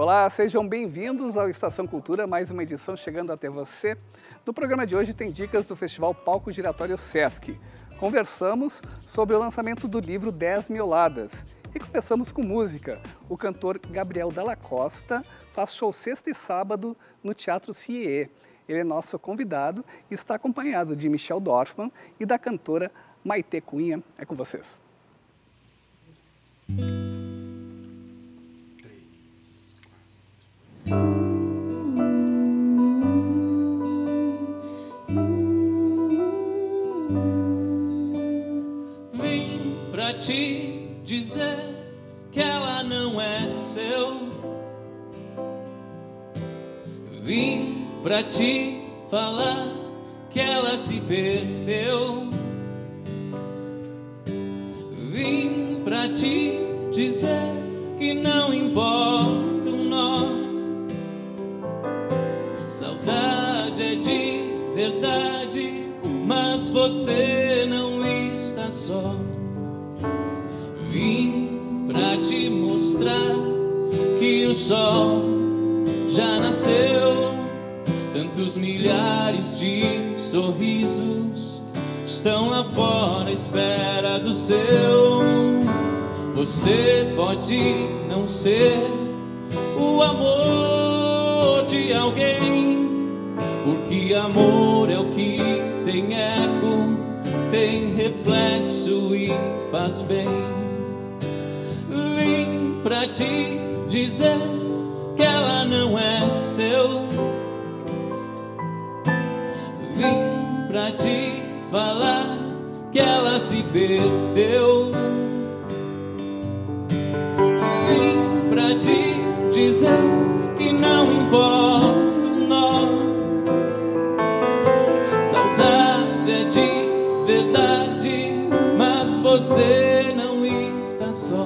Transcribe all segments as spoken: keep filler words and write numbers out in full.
Olá, sejam bem-vindos ao Estação Cultura, mais uma edição chegando até você. No programa de hoje tem dicas do Festival Palco Giratório Sesc. Conversamos sobre o lançamento do livro dez Mioladas e começamos com música. O cantor Gabriel Dalla Costa faz show sexta e sábado no Teatro C I E. Ele é nosso convidado e está acompanhado de Michel Dorfman e da cantora Maitê Cunha. É com vocês. Vim pra te dizer que ela não é seu. Vim pra te falar que ela se perdeu. Vim pra te dizer que não importa o nó. Saudade é de verdade, mas você não está só. Vim pra te mostrar que o sol já nasceu. Tantos milhares de sorrisos estão lá fora à espera do seu. Você pode não ser o amor de alguém, porque amor é o que tem eco, tem reflexo e faz bem. Vim pra te dizer que ela não é seu. Vim pra te falar que ela se perdeu. Vim pra te dizer que não importa o nó. Saudade é de verdade, mas você não está só.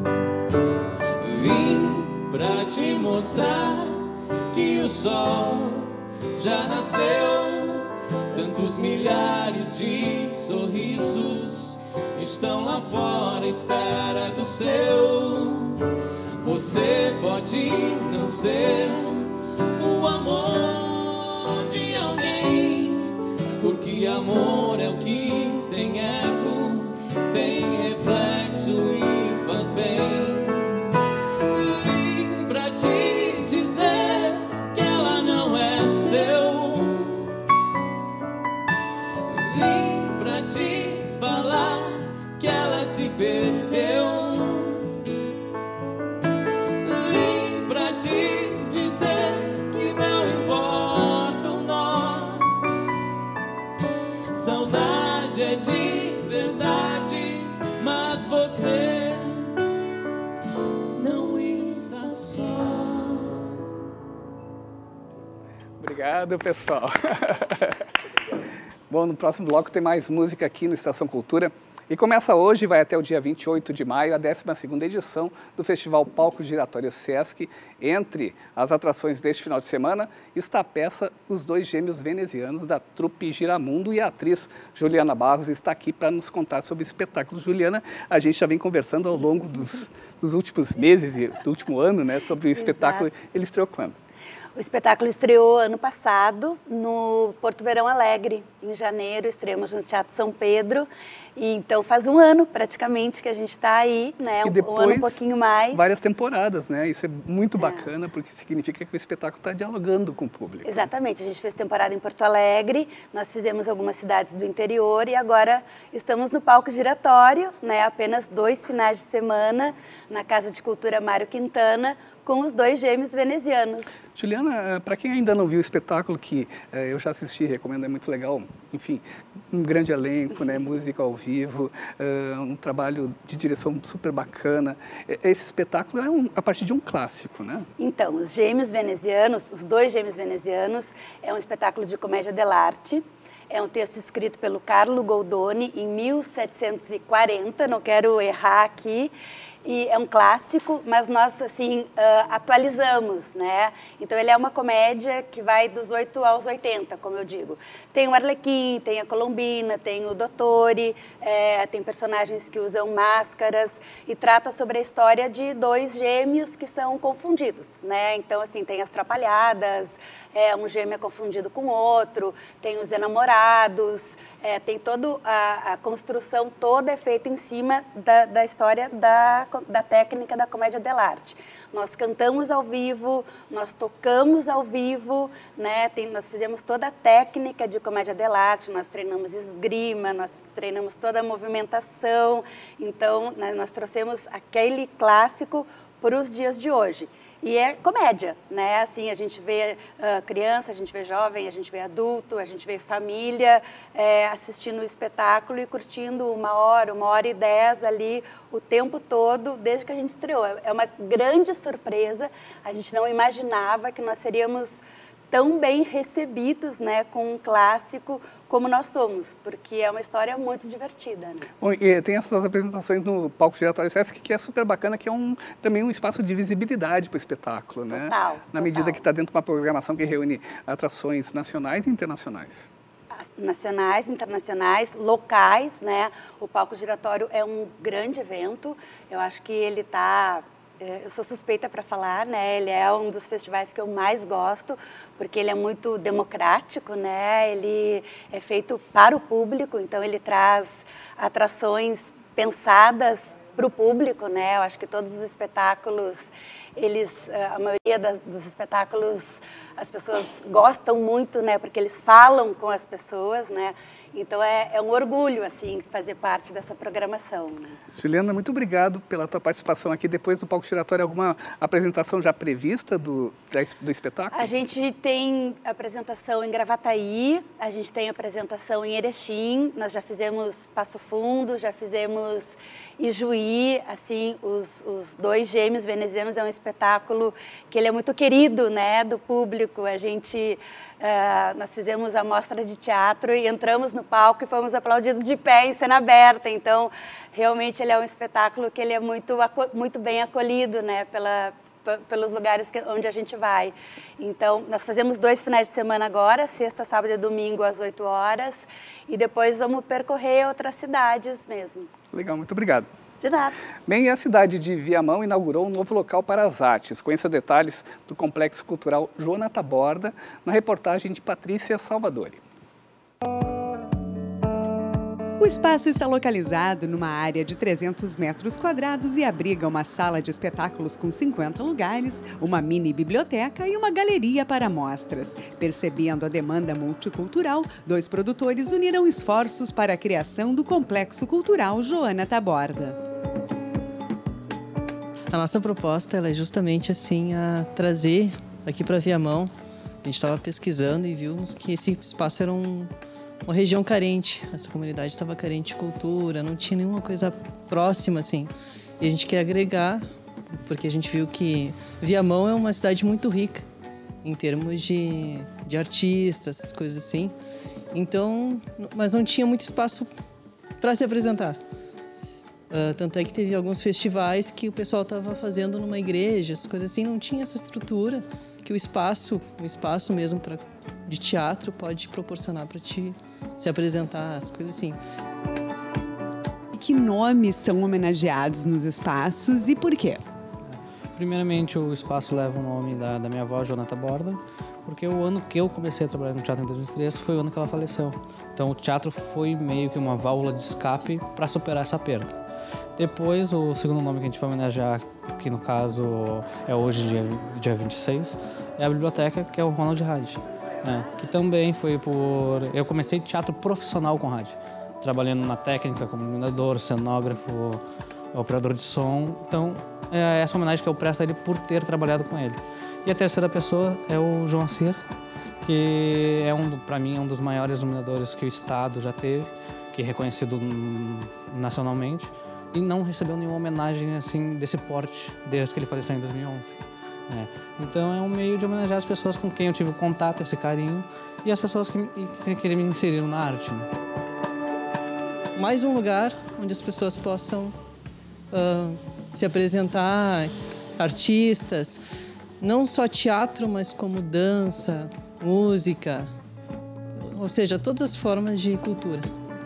Vim pra te mostrar que o sol já nasceu. Tantos milhares de sorrisos estão lá fora à espera do seu. Você pode não ser o amor de alguém, porque amor é o que tem eco, tem reflexo e faz bem. Vim pra te dizer que ela não é seu. Vim pra te falar que ela se perdeu. Vim pra te dizer que não importa o nó. Saudade é de verdade, mas você não está só. Obrigado, pessoal. Bom, no próximo bloco tem mais música aqui no Estação Cultura. E começa hoje e vai até o dia vinte e oito de maio, a décima segunda edição do Festival Palco Giratório Sesc. Entre as atrações deste final de semana está a peça Os Dois Gêmeos Venezianos, da trupe Giramundo, e a atriz Juliana Barros está aqui para nos contar sobre o espetáculo. Juliana, a gente já vem conversando ao longo dos, dos últimos meses e do último ano, né, sobre o espetáculo. Exato. Ele estreou quando? O espetáculo estreou ano passado no Porto Verão Alegre, em janeiro, estreamos no Teatro São Pedro, e então faz um ano praticamente que a gente está aí, né, e depois, um ano um pouquinho mais. Várias temporadas, né, isso é muito bacana, porque significa que o espetáculo está dialogando com o público. Exatamente, a gente fez temporada em Porto Alegre, nós fizemos algumas cidades do interior e agora estamos no palco giratório, né, apenas dois finais de semana, na Casa de Cultura Mário Quintana, com os dois gêmeos venezianos. Juliana, para quem ainda não viu o espetáculo, que eh, eu já assisti, recomendo, é muito legal, enfim, um grande elenco, né, música ao vivo, uh, um trabalho de direção super bacana. Esse espetáculo é um, a partir de um clássico, né? Então, os Gêmeos Venezianos, os dois Gêmeos Venezianos, é um espetáculo de comédia dell'arte. É um texto escrito pelo Carlo Goldoni em mil setecentos e quarenta, não quero errar aqui. E é um clássico, mas nós, assim, uh, atualizamos, né? Então, ele é uma comédia que vai dos oito aos oitenta, como eu digo. Tem o Arlequim, tem a Colombina, tem o Dottore, é, tem personagens que usam máscaras e trata sobre a história de dois gêmeos que são confundidos, né? Então, assim, tem as Trapalhadas, é, um gêmeo é confundido com outro, tem os enamorados, é, tem toda a, a construção toda é feita em cima da, da história da da técnica da comédia dell'arte. Nós cantamos ao vivo, nós tocamos ao vivo, né? Tem, nós fizemos toda a técnica de comédia dell'arte, nós treinamos esgrima, nós treinamos toda a movimentação. Então, nós, nós trouxemos aquele clássico para os dias de hoje. E é comédia, né? Assim, a gente vê uh, criança, a gente vê jovem, a gente vê adulto, a gente vê família é, assistindo o espetáculo e curtindo uma hora, uma hora e dez ali o tempo todo, desde que a gente estreou. É uma grande surpresa, a gente não imaginava que nós seríamos tão bem recebidos, né, com um clássico como nós somos, porque é uma história muito divertida. Né? Bom, e tem essas apresentações no Palco Giratório Sesc, que é super bacana, que é um, também um espaço de visibilidade para o espetáculo, né? Total, Na total. medida que está dentro de uma programação que reúne atrações nacionais e internacionais. Nacionais, internacionais, locais, né? O Palco Giratório é um grande evento, eu acho que ele está... Eu sou suspeita para falar, né? Ele é um dos festivais que eu mais gosto, porque ele é muito democrático, né? Ele é feito para o público, então ele traz atrações pensadas para o público, né? Eu acho que todos os espetáculos, eles, a maioria das, dos espetáculos, as pessoas gostam muito, né? Porque eles falam com as pessoas, né? Então, é, é um orgulho, assim, fazer parte dessa programação. Né? Juliana, muito obrigado pela tua participação aqui. Depois do Palco Giratório, alguma apresentação já prevista do, do espetáculo? A gente tem apresentação em Gravataí, a gente tem apresentação em Erechim, nós já fizemos Passo Fundo, já fizemos Ijuí, assim, os, os dois gêmeos venezianos é um espetáculo que ele é muito querido, né, do público. A gente, uh, nós fizemos a mostra de teatro e entramos no palco e fomos aplaudidos de pé em cena aberta. Então, realmente ele é um espetáculo que ele é muito, muito bem acolhido, né, pela, pelos lugares que, onde a gente vai. Então, nós fazemos dois finais de semana agora, sexta, sábado e domingo às oito horas, e depois vamos percorrer outras cidades mesmo. Legal, muito obrigado. De nada. Bem, a cidade de Viamão inaugurou um novo local para as artes. Conheça detalhes do Complexo Cultural Joana Taborda, na reportagem de Patrícia Salvadori. O espaço está localizado numa área de trezentos metros quadrados e abriga uma sala de espetáculos com cinquenta lugares, uma mini biblioteca e uma galeria para mostras. Percebendo a demanda multicultural, dois produtores uniram esforços para a criação do Complexo Cultural Joana Taborda. A nossa proposta ela é justamente assim a trazer aqui para Viamão. A gente estava pesquisando e vimos que esse espaço era um uma região carente, essa comunidade estava carente de cultura, não tinha nenhuma coisa próxima, assim. E a gente quer agregar, porque a gente viu que Viamão é uma cidade muito rica, em termos de, de artistas, essas coisas assim. Então, mas não tinha muito espaço para se apresentar. Uh, tanto é que teve alguns festivais que o pessoal estava fazendo numa igreja, essas coisas assim, não tinha essa estrutura que o espaço, o espaço mesmo pra, de teatro pode proporcionar para te se apresentar, as coisas assim. Que nomes são homenageados nos espaços e por quê? Primeiramente, o espaço leva o nome da, da minha avó, Joana Taborda, porque o ano que eu comecei a trabalhar no teatro em dois mil e três foi o ano que ela faleceu. Então, o teatro foi meio que uma válvula de escape para superar essa perda. Depois, o segundo nome que a gente vai homenagear, que no caso é hoje, dia, dia vinte e seis, é a biblioteca, que é o Ronald Hadi, né? Que também foi por... Eu comecei teatro profissional com Hadi, trabalhando na técnica como iluminador, cenógrafo, operador de som. Então, é essa homenagem que eu presto a ele por ter trabalhado com ele. E a terceira pessoa é o João Cyr, que é, um, para mim, um dos maiores iluminadores que o Estado já teve, que é reconhecido nacionalmente, e não recebeu nenhuma homenagem assim desse porte desde que ele faleceu em dois mil e onze. É. Então é um meio de homenagear as pessoas com quem eu tive contato, esse carinho, e as pessoas que, que, que me inseriram na arte. Né? Mais um lugar onde as pessoas possam uh, se apresentar, artistas, não só teatro, mas como dança, música, ou seja, todas as formas de cultura.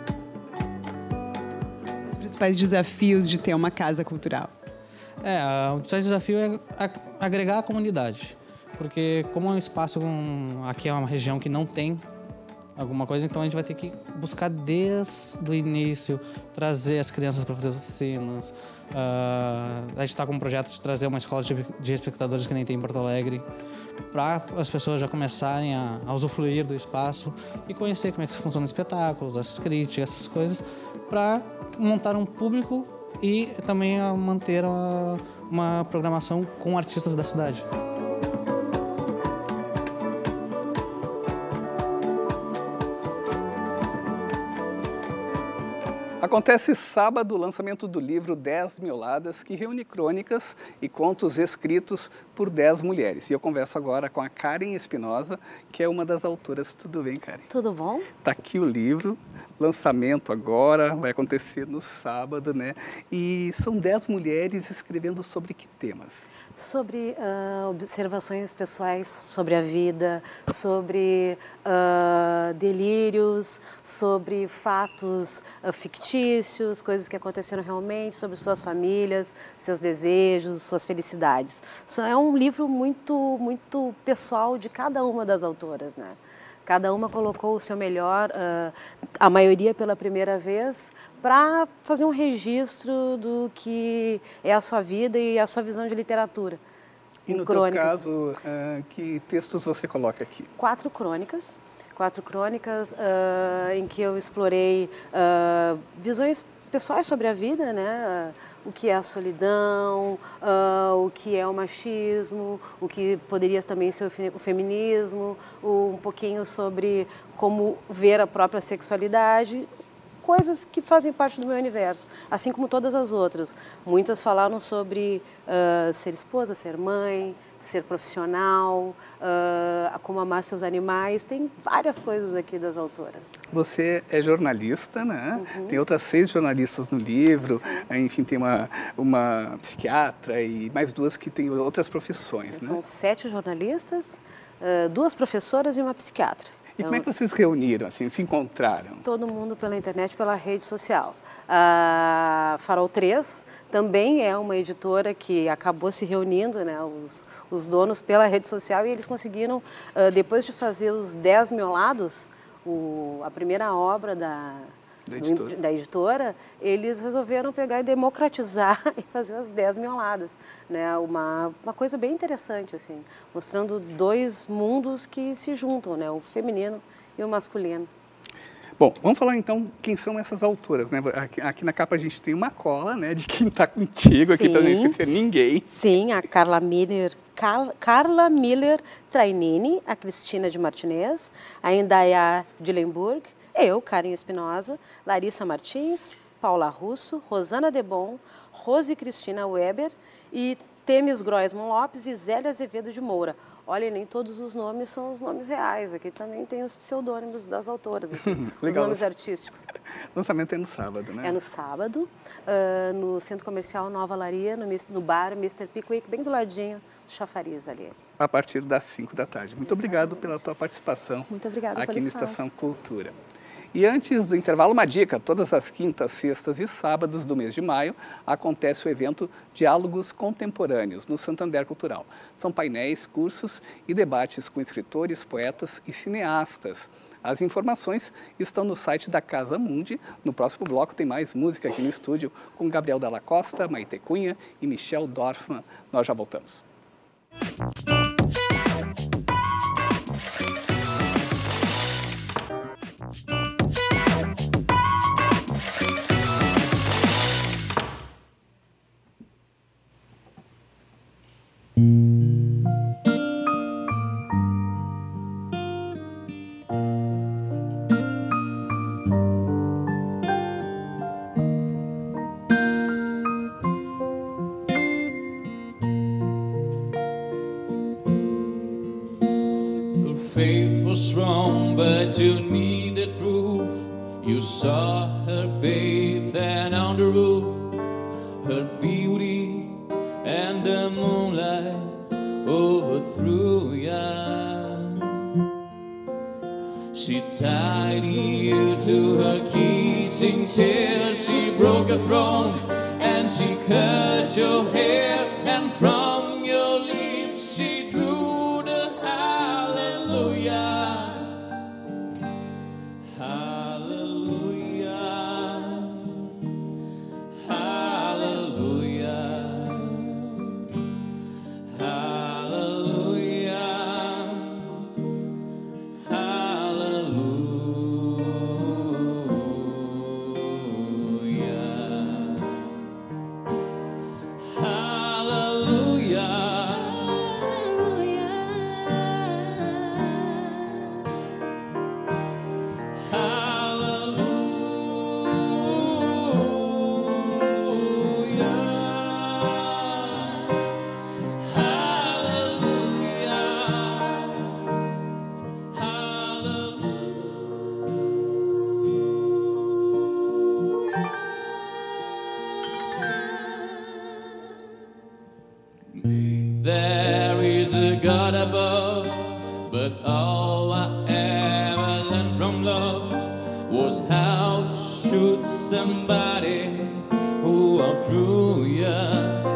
Os principais desafios de ter uma casa cultural? É, o desafio é agregar a comunidade, porque como é um espaço, com, aqui é uma região que não tem alguma coisa, então a gente vai ter que buscar desde o início, trazer as crianças para fazer oficinas. Uh, a gente está com um projeto de trazer uma escola de, de espectadores que nem tem em Porto Alegre, para as pessoas já começarem a, a usufruir do espaço e conhecer como é que funciona os espetáculos, as críticas, essas coisas, para montar um público e também a manter uma, uma programação com artistas da cidade. Acontece sábado o lançamento do livro dez Mioladas, que reúne crônicas e contos escritos por dez mulheres. E eu converso agora com a Karen Espinosa, que é uma das autoras. Tudo bem, Karen? Tudo bom? Está aqui o livro, lançamento agora, vai acontecer no sábado, né? E são dez mulheres escrevendo sobre que temas? Sobre uh, observações pessoais sobre a vida, sobre uh, delírios, sobre fatos uh, fictícios, coisas que aconteceram realmente, sobre suas famílias, seus desejos, suas felicidades. É um livro muito, muito pessoal de cada uma das autoras, né? Cada uma colocou o seu melhor, uh, a maioria pela primeira vez, para fazer um registro do que é a sua vida e a sua visão de literatura. E no crônicas. teu caso, uh, que textos você coloca aqui? Quatro crônicas. Quatro crônicas uh, em que eu explorei uh, visões pessoais sobre a vida, né? Uh, o que é a solidão, uh, o que é o machismo, o que poderia também ser o, fe o feminismo, um pouquinho sobre como ver a própria sexualidade, coisas que fazem parte do meu universo, assim como todas as outras. Muitas falaram sobre uh, ser esposa, ser mãe, ser profissional, uh, como amar seus animais, tem várias coisas aqui das autoras. Você é jornalista, né? Uhum. Tem outras seis jornalistas no livro, sim. Enfim, tem uma, uma psiquiatra e mais duas que têm outras profissões, sim, né? São sete jornalistas, uh, duas professoras e uma psiquiatra. E como é que vocês se reuniram, assim, se encontraram? Todo mundo pela internet, pela rede social. A Farol três também é uma editora que acabou se reunindo, né, os, os donos pela rede social, e eles conseguiram, uh, depois de fazer os dez Miolados, o, a primeira obra da, da, editora. da editora, eles resolveram pegar e democratizar e fazer as dez Mioladas. Né, uma, uma coisa bem interessante, assim, mostrando dois mundos que se juntam, né, o feminino e o masculino. Bom, vamos falar então quem são essas autoras, né? Aqui, aqui na capa a gente tem uma cola, né, de quem está contigo, sim, aqui para não esquecer ninguém. Sim, a Carla Miller, Car, Carla Miller Trainini, a Cristina de Martinez, a Indaiá Dillenburg, eu, Karen Espinosa, Larissa Martins, Paula Russo, Rosana Debon, Rose Cristina Weber e Temis Groisman Lopes e Zélia Azevedo de Moura. Olha, nem todos os nomes são os nomes reais. Aqui também tem os pseudônimos das autoras, aqui, os nomes artísticos. O lançamento é no sábado, né? É no sábado, uh, no Centro Comercial Nova Laria, no, no bar mister Pickwick, bem do ladinho do Chafariz ali. A partir das cinco da tarde. Muito Exatamente. Obrigado pela tua participação. Muito obrigada aqui pelo na espaço. Estação Cultura. E antes do intervalo, uma dica: todas as quintas, sextas e sábados do mês de maio acontece o evento Diálogos Contemporâneos no Santander Cultural. São painéis, cursos e debates com escritores, poetas e cineastas. As informações estão no site da Casa Mundi. No próximo bloco tem mais música aqui no estúdio com Gabriel Dalla Costa, Maite Cunha e Michel Dorfman. Nós já voltamos. but you needed proof. You saw her bathe and on the roof, her beauty and the moonlight overthrew ya. She tied you to her kitchen chair, she broke a throne and she cut your hair, and from your lips she drew the hallelujah. Hallelujah. Hallelujah. Hallelujah. There is a God above, but all I ever learned from love was how should somebody who outgrew ya.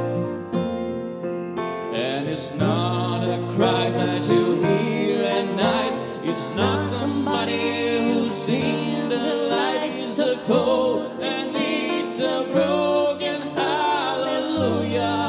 And it's not a cry that you hear at night, it's not somebody who's seen the light. It's a cold and it's a broken hallelujah.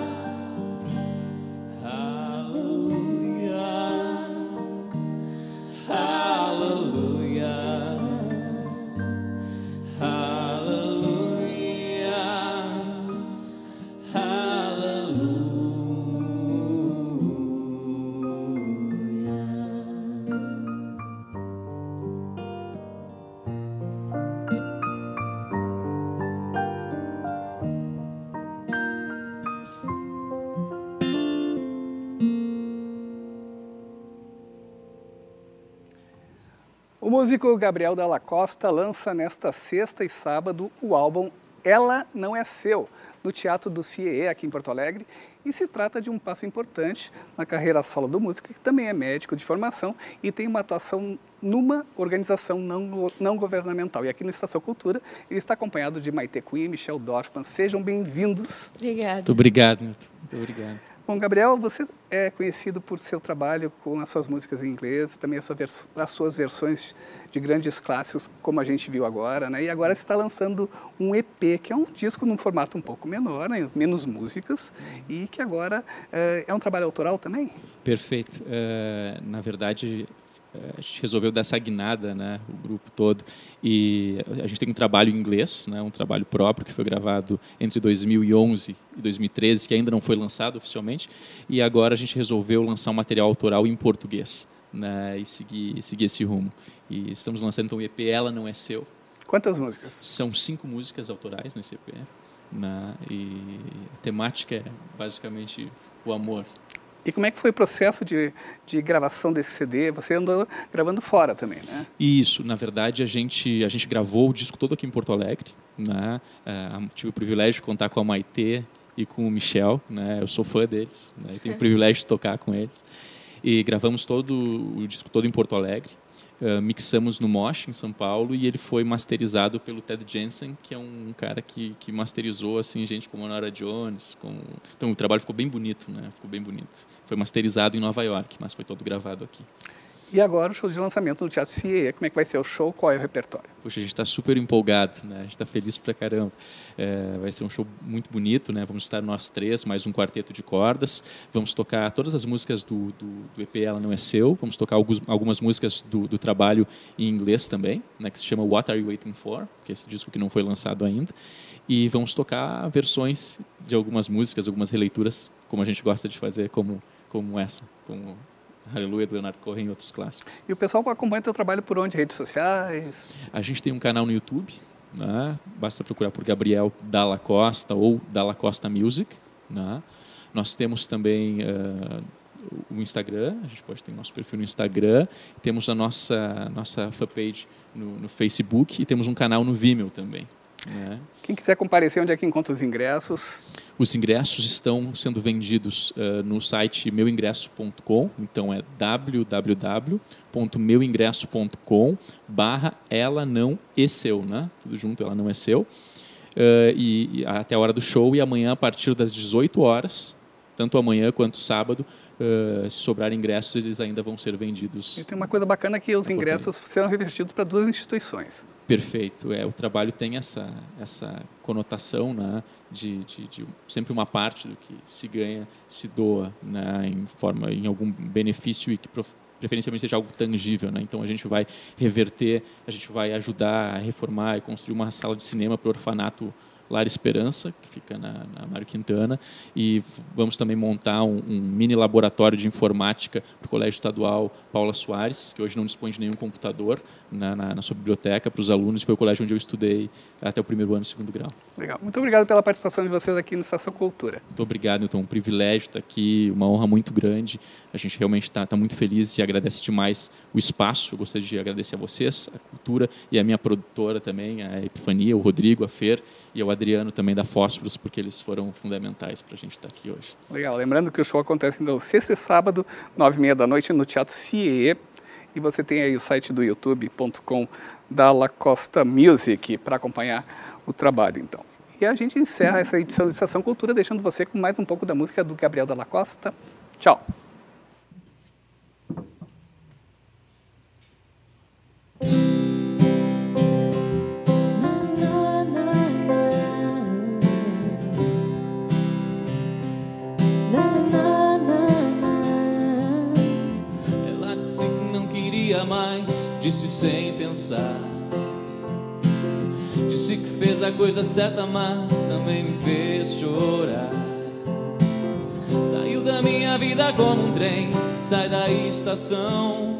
O músico Gabriel Dalla Costa lança nesta sexta e sábado o álbum Ela Não É Seu, no Teatro do C I E E, aqui em Porto Alegre, e se trata de um passo importante na carreira solo do músico, que também é médico de formação e tem uma atuação numa organização não, não governamental. E aqui no Estação Cultura ele está acompanhado de Maite Cunha e Michel Dorfman. Sejam bem-vindos. Obrigada. Muito obrigado, Milton. Muito obrigado. Bom, Gabriel, você é conhecido por seu trabalho com as suas músicas em inglês, também as suas, vers as suas versões de grandes clássicos, como a gente viu agora, né? E agora você está lançando um E P, que é um disco num formato um pouco menor, né? Menos músicas, e que agora é, é um trabalho autoral também? Perfeito. Uh, na verdade, a gente resolveu dar essa guinada, né, o grupo todo, e a gente tem um trabalho em inglês, né, um trabalho próprio que foi gravado entre dois mil e onze e dois mil e treze, que ainda não foi lançado oficialmente, e agora a gente resolveu lançar um material autoral em português, né, e seguir, seguir esse rumo. E estamos lançando então o E P Ela Não É Seu. Quantas músicas? São cinco músicas autorais nesse E P, né, e a temática é basicamente o amor. E como é que foi o processo de, de gravação desse C D? Você andou gravando fora também, né? Isso, na verdade a gente, a gente gravou o disco todo aqui em Porto Alegre, né? Uh, tive o privilégio de contar com a Maite e com o Michel, né? Eu sou fã deles, né? E tenho o privilégio de tocar com eles. E gravamos todo o disco todo em Porto Alegre. Uh, mixamos no Mosh, em São Paulo, e ele foi masterizado pelo Ted Jensen, que é um cara que, que masterizou assim, gente como Nora Jones. Como... Então o trabalho ficou bem bonito, né? Ficou bem bonito. Foi masterizado em Nova York, mas foi todo gravado aqui. E agora o show de lançamento no Teatro C I E E, como é que vai ser o show, qual é o repertório? Poxa, a gente está super empolgado, né? A gente está feliz pra caramba. É, vai ser um show muito bonito, né? Vamos estar nós três, mais um quarteto de cordas. Vamos tocar todas as músicas do, do, do E P Ela Não É Seu. Vamos tocar alguns, algumas músicas do, do trabalho em inglês também, né? Que se chama What Are You Waiting For? Que é esse disco que não foi lançado ainda. E vamos tocar versões de algumas músicas, algumas releituras, como a gente gosta de fazer, como, como essa, como Aleluia, do Leonardo Cohen e outros clássicos. E o pessoal acompanha o teu trabalho por onde? Redes sociais? A gente tem um canal no YouTube, né? Basta procurar por Gabriel Dalla Costa ou Dalla Costa Music, né? Nós temos também uh, o Instagram, a gente pode ter nosso perfil no Instagram, temos a nossa, nossa fanpage no, no Facebook e temos um canal no Vimeo também. Né? Quem quiser comparecer, onde é que encontra os ingressos? Os ingressos estão sendo vendidos uh, no site meu ingresso ponto com, então é w w w ponto meu ingresso ponto com barra ela não é seu, né? Tudo junto, ela não é seu. Uh, e, e até a hora do show, e amanhã a partir das dezoito horas, tanto amanhã quanto sábado, uh, se sobrar ingressos, eles ainda vão ser vendidos. E tem uma coisa bacana que os ingressos serão revertidos para duas instituições. Perfeito. É, o trabalho tem essa, essa conotação, né, de, de, de sempre uma parte do que se ganha se doa, né, em, forma, em algum benefício e que preferencialmente seja algo tangível. Né? Então a gente vai reverter, a gente vai ajudar a reformar e construir uma sala de cinema para o orfanato Lar Esperança, que fica na, na Mário Quintana, e vamos também montar um, um mini laboratório de informática para o Colégio Estadual Paula Soares, que hoje não dispõe de nenhum computador na, na, na sua biblioteca para os alunos, foi o colégio onde eu estudei até o primeiro ano do segundo grau. Legal. Muito obrigado pela participação de vocês aqui no Estação Cultura. Muito obrigado, então, um privilégio estar aqui, uma honra muito grande, a gente realmente está tá muito feliz e agradece demais o espaço. Eu gostaria de agradecer a vocês, a Cultura, e a minha produtora também, a Epifania, o Rodrigo, a Fer, e ao Adriano também da Fósforos, porque eles foram fundamentais para a gente estar aqui hoje. Legal. Lembrando que o show acontece então sexta e sábado, nove e meia da noite, no Teatro C I E. E você tem aí o site do youtube ponto com da Lacosta Music para acompanhar o trabalho, então. E a gente encerra essa edição de Estação Cultura, deixando você com mais um pouco da música do Gabriel Dalla Costa. Tchau! Mais, disse sem pensar, disse que fez a coisa certa, mas também me fez chorar. Saiu da minha vida como um trem sai da estação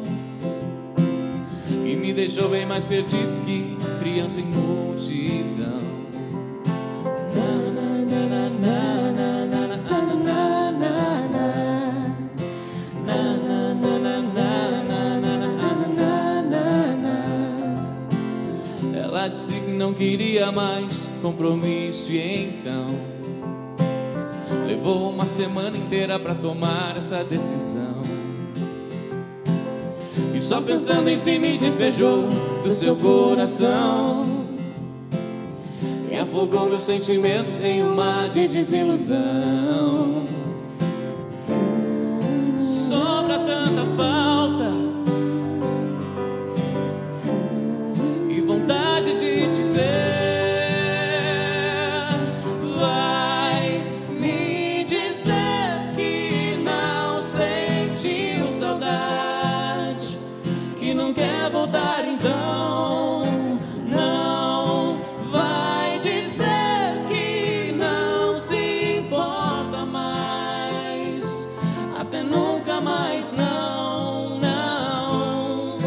e me deixou bem mais perdido que criança em multidão. Disse que não queria mais compromisso e então levou uma semana inteira pra tomar essa decisão. E só pensando em si me despejou do seu coração e afogou meus sentimentos em um mar de desilusão. Sobra tanta falta e vontade de te ver. Vai me dizer que não sentiu saudade, que não quer voltar então. Não vai dizer que não se importa mais, até nunca mais não, não.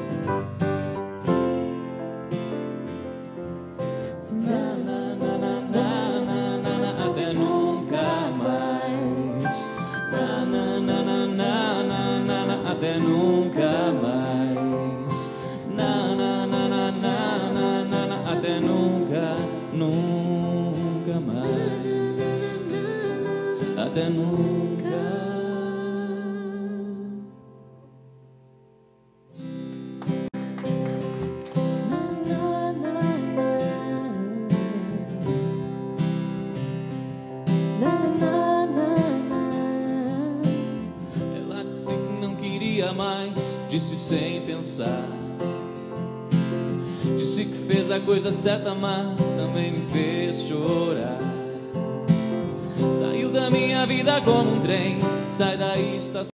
Na, na, na, na, na, na, na, até nunca mais. Na, na, na, na, na, na, na, na, até nunca mais. Na, na, na, na, na, na, na, na, até nunca, nunca mais. Até nunca. Ela disse que não queria mais, disse sem pensar. Disse que fez a coisa certa, mas também me fez chorar. Saiu da minha vida como um trem sai da estação.